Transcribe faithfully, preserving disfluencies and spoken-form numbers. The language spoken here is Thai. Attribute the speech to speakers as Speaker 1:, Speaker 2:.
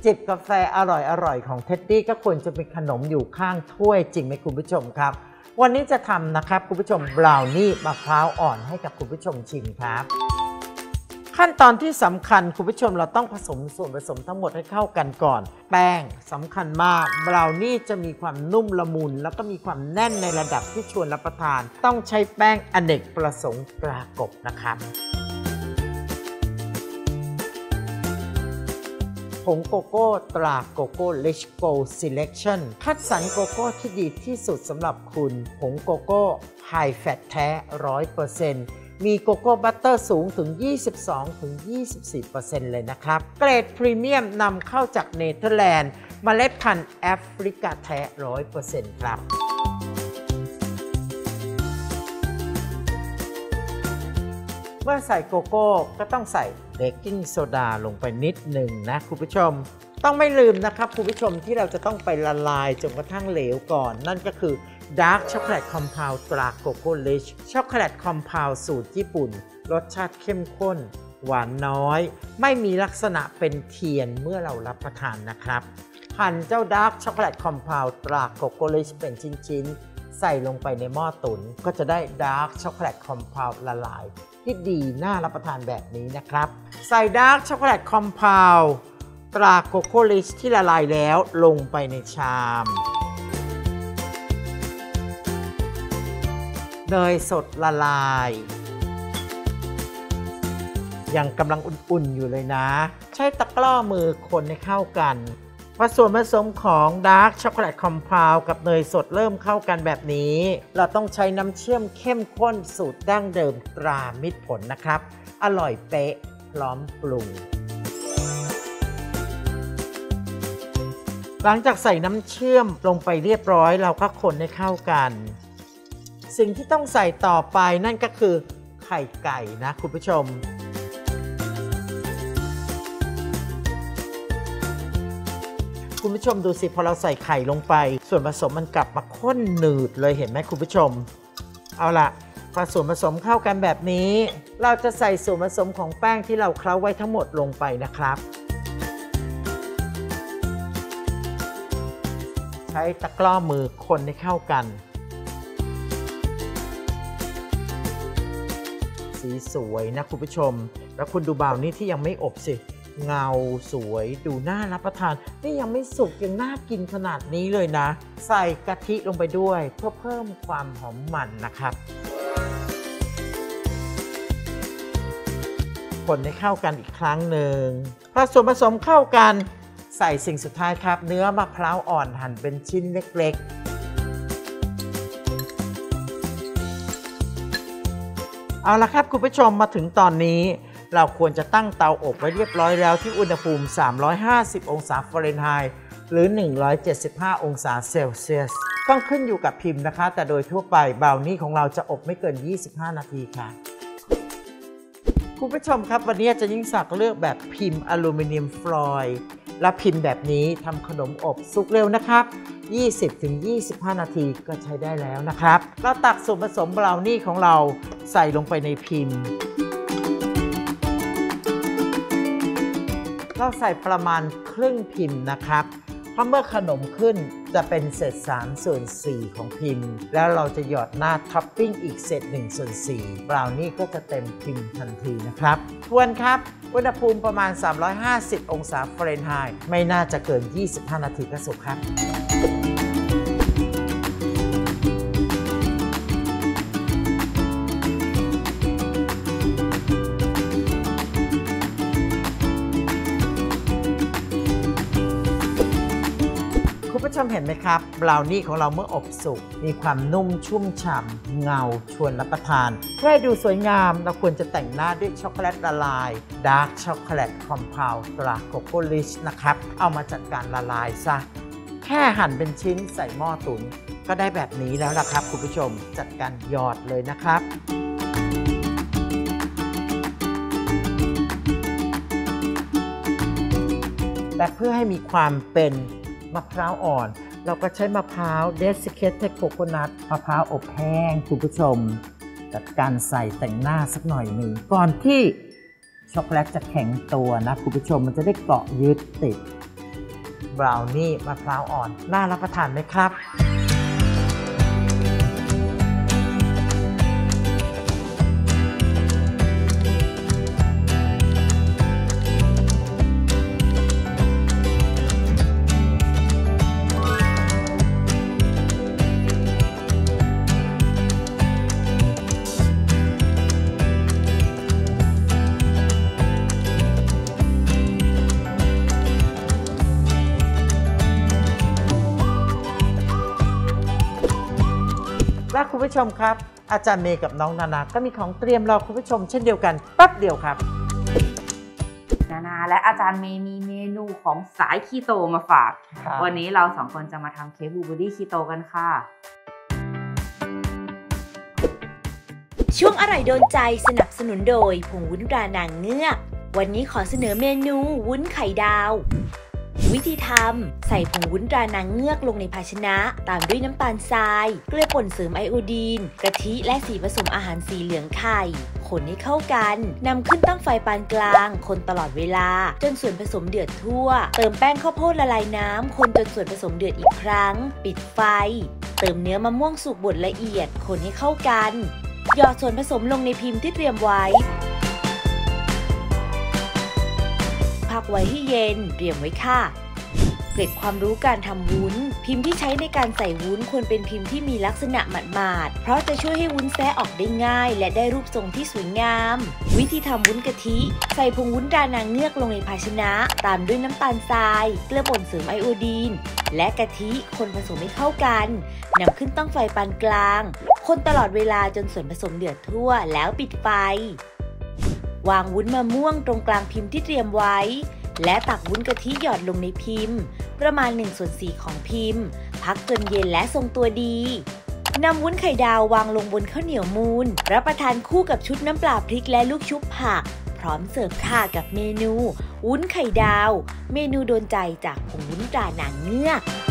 Speaker 1: จิบกาแฟอร่อยๆของเท็ดดี้ก็ควรจะมีขนมอยู่ข้างถ้วยจริงไหมคุณผู้ชมครับวันนี้จะทำนะครับคุณผู้ชมบราวนี่มะพร้าวอ่อนให้กับคุณผู้ชมชิมครับขั้นตอนที่สำคัญคุณผู้ชมเราต้องผสมส่วนผสมทั้งหมดให้เข้ากันก่อนแป้งสำคัญมากบราวนี่จะมีความนุ่มละมุนแล้วก็มีความแน่นในระดับที่ชวนรับประทานต้องใช้แป้งอเนกประสงค์ตรากบนะครับผงโกโก้ตราโกโก้เลชโกซี Selection คัดสรรโกโก้ที่ดีที่สุดสำหรับคุณผงโกโก้ไฮแฟตแท้ ร้อยเปอร์เซ็นต์ มีโกโก้บัตเตอร์สูงถึง ยี่สิบสองถึงยี่สิบสี่เปอร์เซ็นต์ เลยนะครับเกรดพรีเมียมนำเข้าจากเนเธอร์แลนด์เมล็ดพันธุ์แอฟริกาแท้ ร้อยเปอร์เซ็นต์ ครับเมื่อใส่โกโก้ก็ต้องใส่เบกกิ้งโซดาลงไปนิดหนึ่งนะคุณผู้ชมต้องไม่ลืมนะครับคุณผู้ชมที่เราจะต้องไปละลายจนกระทั่งเหลวก่อนนั่นก็คือดาร์กช็อกโกแลตคอมเพลตราโกโก้เลชช็อกโกแลตคอมเพลสูตรญี่ปุ่นรสชาติเข้มข้นหวานน้อยไม่มีลักษณะเป็นเทียนเมื่อเรารับประทานนะครับหั่นเจ้าดาร์กช็อกโกแลตคอมเพลตราโกโก้เลชเป็นชิ้นๆใส่ลงไปในหม้อตุ๋นก็จะได้ดาร์กช็อกโกแลตคอมเพลละลายที่ดีน่ารับประทานแบบนี้นะครับใส่ดาร์กช็อกโกแลตคอมเพลตราโกโก้เลชที่ละลายแล้วลงไปในชามเนยสดละลายยังกำลังอุ่นๆอยู่เลยนะใช้ตะกร้อมือคนให้เข้ากันพอส่วนผสมของดาร์กช็อกโกแลตคอมเพลกับเนยสดเริ่มเข้ากันแบบนี้เราต้องใช้น้ำเชื่อมเข้มข้นสูตรดั้งเดิมตรามิตรผลนะครับอร่อยเป๊ะพร้อมปรุงหลังจากใส่น้ำเชื่อมลงไปเรียบร้อยเราก็คนให้เข้ากันสิ่งที่ต้องใส่ต่อไปนั่นก็คือไข่ไก่นะคุณผู้ชมคุณผู้ชมดูสิพอเราใส่ไข่ลงไปส่วนผสมมันกลับมาข้นหนืดเลยเห็นไหมคุณผู้ชมเอาล่ะพอส่วนผสมเข้ากันแบบนี้เราจะใส่ส่วนผสมของแป้งที่เราเคล้าไว้ทั้งหมดลงไปนะครับใช้ตะกร้อมือคนให้เข้ากันสีสวยนะคุณผู้ชมแล้วคุณดูบราวนี่ที่ยังไม่อบสิเงาสวยดูน่ารับประทานนี่ยังไม่สุกยังน่ากินขนาดนี้เลยนะใส่กะทิลงไปด้วยเพื่อเพิ่มความหอมมันนะครับคนให้เข้ากันอีกครั้งหนึ่งพอส่วนผสมเข้ากันใส่สิ่งสุดท้ายครับเนื้อมะพร้าวอ่อนหั่นเป็นชิ้นเล็กๆเอาละครับคุณผู้ชมมาถึงตอนนี้เราควรจะตั้งเตาอบไว้เรียบร้อยแล้วที่อุณหภูมิสามร้อยห้าสิบองศาฟาเรนไฮต์หรือหนึ่งร้อยเจ็ดสิบห้าองศาเซลเซียสต้องขึ้นอยู่กับพิมพ์นะคะแต่โดยทั่วไปบราวนี่ของเราจะอบไม่เกินยี่สิบห้านาทีค่ะคุณผู้ชมครับวันนี้จะยิ่งศักดิ์เลือกแบบพิมพ์อลูมิเนียมฟลอยด์และพิมพ์แบบนี้ทำขนมอบสุกเร็วนะครับ ยี่สิบถึงยี่สิบห้า นาทีก็ใช้ได้แล้วนะครับเราตักส่วนผสมบราวนี่ของเราใส่ลงไปในพิมพ์เราใส่ประมาณครึ่งพิมพ์นะครับเพราะเมื่อขนมขึ้นจะเป็นเศษสามส่วนสี่ของพิมพ์แล้วเราจะหยอดหน้าท็อปปิ้งอีกเศษหนึ่งส่วนสี่บราวนี่ก็จะเต็มพิมพ์ทันทีนะครับทวนครับอุณหภูมิประมาณสามร้อยห้าสิบองศาฟาเรนไฮต์ไม่น่าจะเกินยี่สิบห้านาทีก็สุกครับคุณผู้ชมเห็นไหมครับบราวนี่ของเราเมื่ออบสุกมีความนุ่มชุ่มฉ่ำเงาชวนรับประทานเพื่อให้ดูสวยงามเราควรจะแต่งหน้าด้วยช็อกโกแลตละลายดาร์กช็อกโกแลตคอมเพลตราโกโก้ลิชนะครับเอามาจัดการละลายซะแค่หั่นเป็นชิ้นใส่หม้อตุ๋นก็ได้แบบนี้แล้วล่ะครับคุณผู้ชมจัดการหยอดเลยนะครับและเพื่อให้มีความเป็นมะพร้าวอ่อนเราก็ใช้มะพร้าว desiccated coconut มะพร้าวอบแห้งคุณผู้ชมจัดการใส่แต่งหน้าสักหน่อยหนึ่งก่อนที่ช็อกโกแลตจะแข็งตัวนะคุณผู้ชมมันจะได้เกาะยึดติดบราวนี่มะพร้าวอ่อนน่ารับประทานไหมครับและคุณผู้ชมครับอาจารย์เมย์กับน้องนานาก็มีของเตรียมรอคุณผู้ชมเช่นเดียวกันแป๊บเดียวครับ
Speaker 2: นานาและอาจารย์เมย์มีเมนูของสายคีโตมาฝากวันนี้เราสองคนจะมาทำเค้กบลูเบอร์รี่คีโตกันค่ะ
Speaker 3: ช่วงอร่อยโดนใจสนับสนุนโดยผงวุ้นตรานางเงือกวันนี้ขอเสนอเมนูวุ้นไข่ดาววิธีทำใส่ผงวุ้นตรานางเงือกลงในภาชนะตามด้วยน้ำตาลทรายเกลือป่นเสริมไอโอดีนกะทิและสีผสมอาหารสีเหลืองไข่คนให้เข้ากันนำขึ้นตั้งไฟปานกลางคนตลอดเวลาจนส่วนผสมเดือดทั่วเติมแป้งข้าวโพดละลายน้ำคนจนส่วนผสมเดือดอีกครั้งปิดไฟเติมเนื้อมะม่วงสุกบดละเอียดคนให้เข้ากันหยอดส่วนผสมลงในพิมพ์ที่เตรียมไว้พักไว้ให้เย็นเตรียมไว้ค่ะเกร็ดความรู้การทำวุ้นพิมพ์ที่ใช้ในการใส่วุ้นควรเป็นพิมพ์ที่มีลักษณะหมาดๆเพราะจะช่วยให้วุ้นแซะออกได้ง่ายและได้รูปทรงที่สวยงามวิธีทำวุ้นกะทิใส่ผงวุ้นตรานางเงือกลงในภาชนะตามด้วยน้ำตาลทรายเกลือป่นเสริมไอโอดีนและกะทิคนผสมให้เข้ากันนำขึ้นตั้งไฟปานกลางคนตลอดเวลาจนส่วนผสมเดือดทั่วแล้วปิดไฟวางวุ้นมะม่วงตรงกลางพิมพ์ที่เตรียมไว้และตักวุ้นกะทิหยอดลงในพิมพ์ประมาณหนึ่งส่วนสี่ของพิมพ์พักจนเย็นและทรงตัวดีนำวุ้นไข่ดาววางลงบนข้าวเหนียวมูนรับประทานคู่กับชุดน้ำปลาพริกและลูกชุบผักพร้อมเสิร์ฟค่ะกับเมนูวุ้นไข่ดาวเมนูโดนใจจากผงวุ้นตรานางเงือก